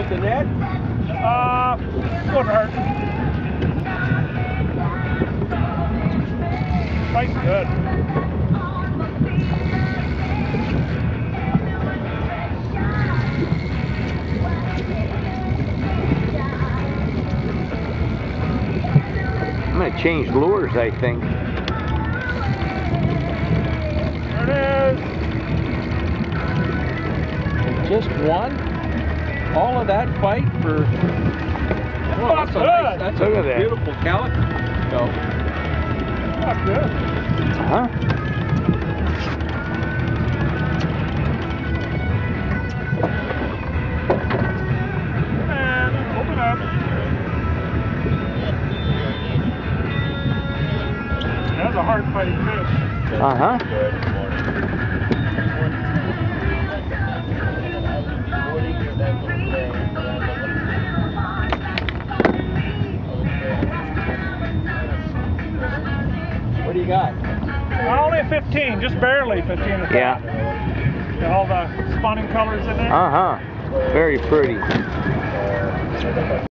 with the net? Wouldn't hurt. Fighting good. I'm gonna change lures, I think. There it is. And just one? All of that fight for... Oh, that's a nice, that's Look a at that. beautiful calico. So, Not good. Huh? And open up. That's a hard fighting fish. Uh-huh. what do you got? Only a 15, just barely 15 or so. Yeah. Got all the spawning colors in there. Uh-huh. Very pretty.